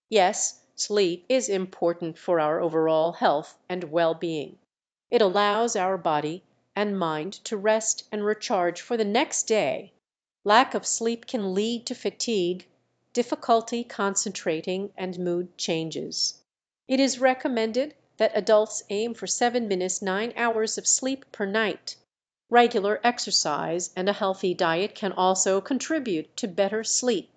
Yes, sleep is important for our overall health and well-being. It allows our body and mind to rest and recharge for the next day. Lack of sleep can lead to fatigue, difficulty concentrating, and mood changes. It is recommended that adults aim for 7 minutes 9 hours of sleep per night. Regular exercise and a healthy diet can also contribute to better sleep.